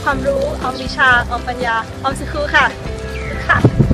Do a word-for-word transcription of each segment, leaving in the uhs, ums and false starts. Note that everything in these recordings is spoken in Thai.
ความรู้ออมวิชาออมปัญญาออมสกุลค่ะค่ะ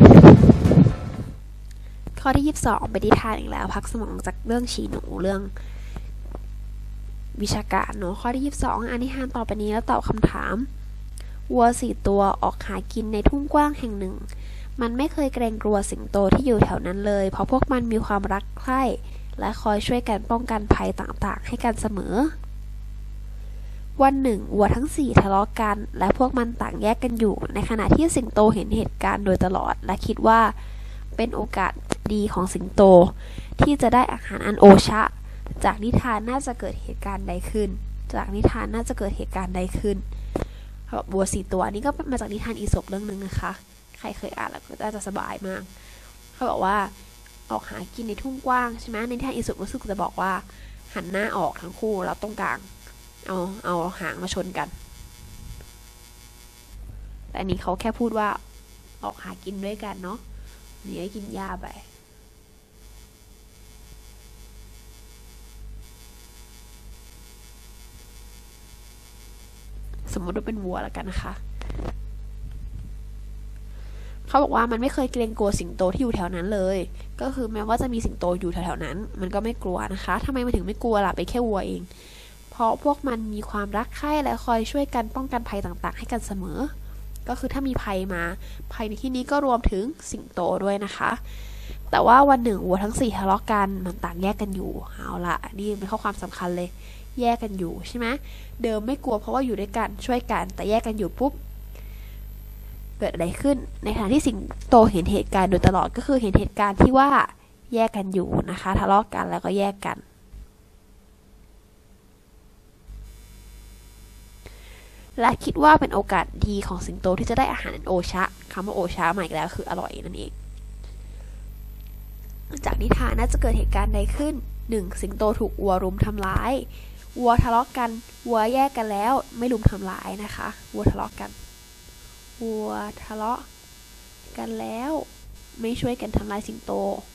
ข้อที่ยี่สิบสองไปนิทานอีกแล้วพักสมองจากเรื่องฉีหนูเรื่องวิชาการเนาะข้อที่ยี่สิบสองอ่านนิทานต่อไปนี้แล้วตอบคำถามวัวสี่ตัวออกหากินในทุ่งกว้างแห่งหนึ่งมันไม่เคยเกรงกลัวสิงโตที่อยู่แถวนั้นเลยเพราะพวกมันมีความรักใคร่และคอยช่วยกันป้องกันภัยต่างๆให้กันเสมอวันหนึ่งวัวทั้งสี่ทะเลาะกันและพวกมันต่างแยกกันอยู่ในขณะที่สิงโตเห็นเหตุการณ์โดยตลอดและคิดว่าเป็นโอกาสดีของสิงโตที่จะได้อาหารอันโอชะจากนิทานน่าจะเกิดเหตุการณ์ใดขึ้นจากนิทานน่าจะเกิดเหตุการณ์ใดขึ้นวัวสี่ตัวนี้ก็มาจากนิทานอีสปเรื่องนึงนะคะใครเคยอ่านแล้วก็น่าจะสบายมากเขาบอกว่าออกหากินในทุ่งกว้างใช่ไหมในนิทานอีสปรู้สึกจะบอกว่าหันหน้าออกทั้งคู่แล้วตรงกลางเอาเอาหางมาชนกันแต่อันนี้เขาแค่พูดว่าออกหากินด้วยกันเนาะนี่ให้กินหญ้าไปสมมติว่าเป็นวัวแล้วกันนะคะเขาบอกว่ามันไม่เคยเกรงกลัวสิงโตที่อยู่แถวนั้นเลยก็คือแม้ว่าจะมีสิงโตอยู่แถวๆนั้นมันก็ไม่กลัวนะคะทำไมมันถึงไม่กลัวล่ะเป็นแค่วัวเองเพราะพวกมันมีความรักใคร่และคอยช่วยกันป้องกันภัยต่างๆให้กันเสมอก็คือถ้ามีภัยมาภัยในที่นี้ก็รวมถึงสิงโตด้วยนะคะแต่ว่าวันหนึ่งวัวทั้งสี่ทะเลาะกันมันต่างแยกกันอยู่เอาละนี่เป็นข้อความสำคัญเลยแยกกันอยู่ใช่ไหมเดิมไม่กลัวเพราะว่าอยู่ด้วยกันช่วยกันแต่แยกกันอยู่ปุ๊บเกิดอะไรขึ้นในขณะที่สิงโตเห็นเหตุการณ์โดยตลอดก็คือเห็นเหตุการณ์ที่ว่าแยกกันอยู่นะคะทะเลาะกันแล้วก็แยกกันและคิดว่าเป็นโอกาสดีของสิงโตที่จะได้อาหารโอชะคำว่าโอชะหมายแล้วคืออร่อยนั่นเองจากนิทานน่าจะเกิดเหตุการณ์ใดขึ้นหนึ่งสิงโตถูกวัวรุมทำร้ายวัวทะเลาะกันวัวแยกกันแล้วไม่รุมทำร้ายนะคะวัวทะเลาะกันวัวทะเลาะกันแล้วไม่ช่วยกันทำลายสิงโต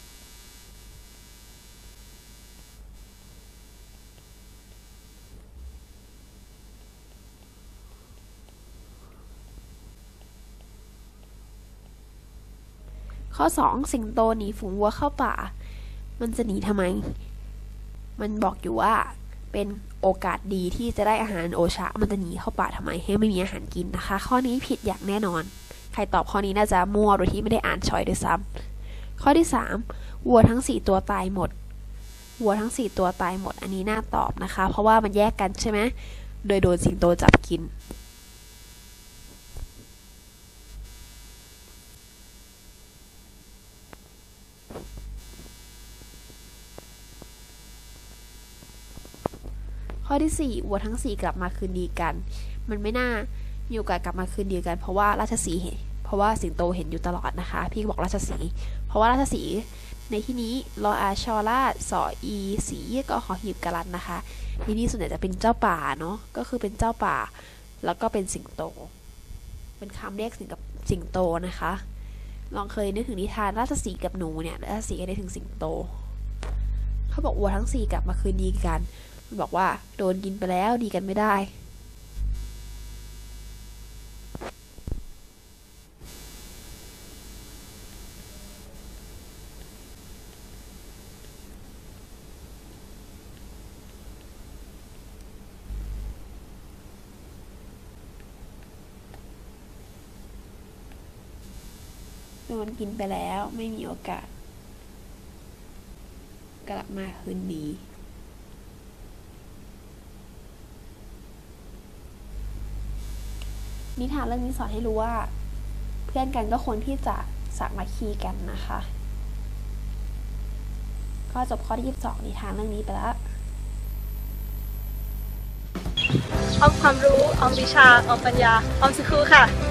ข้อสองสิงโตหนีฝูงวัวเข้าป่ามันจะหนีทำไมมันบอกอยู่ว่าเป็นโอกาสดีที่จะได้อาหารโอชะมันจะหนีเข้าป่าทำไมให้ไม่มีอาหารกินนะคะข้อนี้ผิดอย่างแน่นอนใครตอบข้อนี้น่าจะมั่วโดยที่ไม่ได้อ่านช้อยด้วยซ้ำข้อที่สามวัวทั้งสี่ตัวตายหมดวัวทั้งสี่ตัวตายหมดอันนี้น่าตอบนะคะเพราะว่ามันแยกกันใช่ไหมโดยโดนสิงโตจับกินข้อที่สี่วัวทั้งสี่กลับมาคืนดีกันมันไม่น่ามีโอกาสกลับมาคืนดีกันเพราะว่าราชสีห์เพราะว่าสิงโตเห็นอยู่ตลอดนะคะพี่บอกราชสีห์เพราะว่าราชสีห์ในที่นี้รออาชอราสออีสีก็ขอหีบกรันนะคะที่นี่ส่วนใหญ่จะเป็นเจ้าป่าเนาะก็คือเป็นเจ้าป่าแล้วก็เป็นสิงโตเป็นคำเรียกสิงกับสิงโตนะคะลองเคยนึกถึงนิทานราชสีห์กับหนูเนี่ยราชสีห์ก็ได้ถึงสิงโตเขาบอกวัวทั้งสี่กลับมาคืนดีกันบอกว่าโดนกินไปแล้วดีกันไม่ได้โดนกินไปแล้วไม่มีโอกาสกลับมาคืนดีนิทานเรื่องนี้สอนให้รู้ว่าเพื่อนกันก็ควรที่จะสามัคคีกันนะคะก็จบข้อที่ยี่สิบสองนิทานเรื่องนี้ไปแล้วออมความรู้ออมวิชาออมปัญญาออมสกุลค่ะ